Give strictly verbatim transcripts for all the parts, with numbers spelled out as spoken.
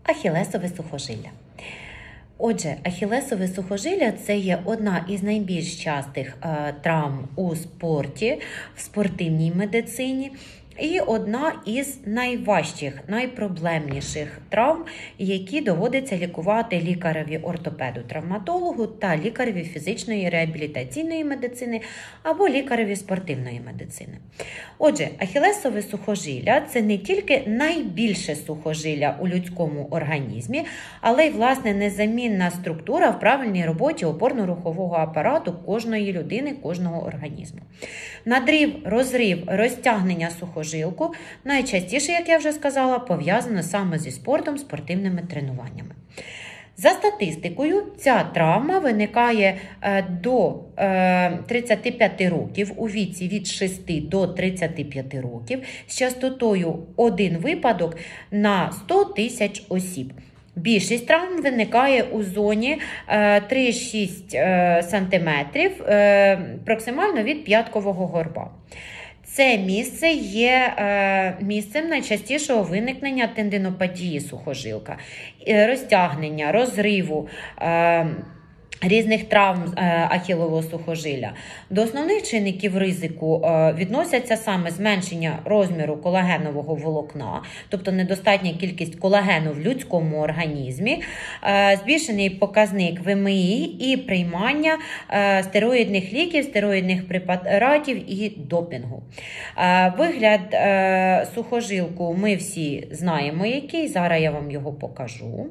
Ахілесове сухожилля. Отже, ахілесове сухожилля – це є одна із найбільш частих е, травм у спорті, в спортивній медицині. І одна із найважчих, найпроблемніших травм, які доводиться лікувати лікареві-ортопеду-травматологу та лікареві фізичної реабілітаційної медицини або лікареві спортивної медицини. Отже, ахілесове сухожилля – це не тільки найбільше сухожилля у людському організмі, але й, власне, незамінна структура в правильній роботі опорно-рухового апарату кожної людини, кожного організму. Надрів, розрив, розтягнення сухожилля найчастіше, як я вже сказала, пов'язано саме зі спортом, спортивними тренуваннями. За статистикою, ця травма виникає до тридцяти п'яти років, у віці від шести до тридцяти п'яти років, з частотою один випадок на сто тисяч осіб. Більшість травм виникає у зоні три-шість сантиметрів, проксимально від п'яткового горба. Це місце є е, місцем найчастішого виникнення тендинопатії сухожилка, розтягнення, розриву, е, різних травм ахілового сухожилля. До основних чинників ризику відносяться саме зменшення розміру колагенового волокна, тобто недостатня кількість колагену в людському організмі, збільшений показник В М І і приймання стероїдних ліків, стероїдних препаратів і допінгу. Вигляд сухожилку ми всі знаємо який, зараз я вам його покажу.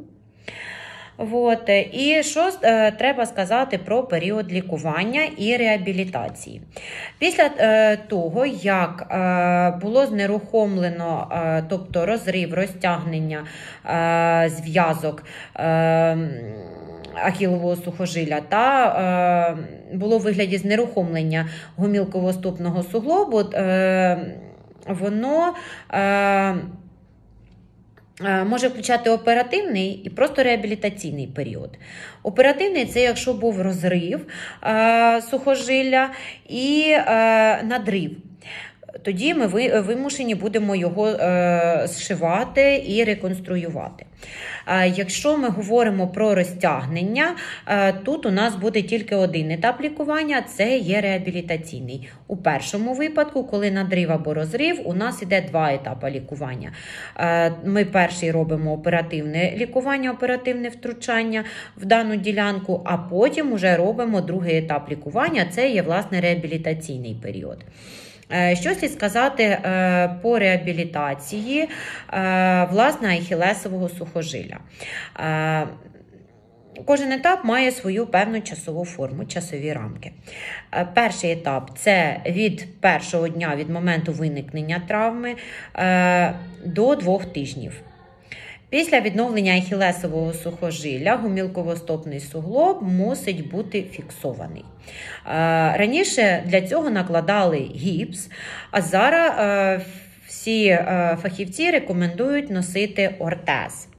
От. І що е, треба сказати про період лікування і реабілітації. Після е, того, як е, було знерухомлено, е, тобто розрив, розтягнення, е, зв'язок е, ахілового сухожилля та е, було в вигляді знерухомлення гомілково-стопного суглобу, е, воно е, може включати оперативний і просто реабілітаційний період. Оперативний – це якщо був розрив е, сухожилля і е, надрив. Тоді ми вимушені будемо його е, зшивати і реконструювати. Е, якщо ми говоримо про розтягнення, е, тут у нас буде тільки один етап лікування – це є реабілітаційний. У першому випадку, коли надрив або розрив, у нас іде два етапи лікування. Е, ми перший робимо оперативне лікування, оперативне втручання в дану ділянку, а потім вже робимо другий етап лікування – це є, власне, реабілітаційний період. Що слід сказати по реабілітації, власне, ахілесового сухожилля? Кожен етап має свою певну часову форму, часові рамки. Перший етап – це від першого дня від моменту виникнення травми до двох тижнів. Після відновлення ахілесового сухожилля гомілково-стопний суглоб мусить бути фіксований. Раніше для цього накладали гіпс, а зараз всі фахівці рекомендують носити ортез.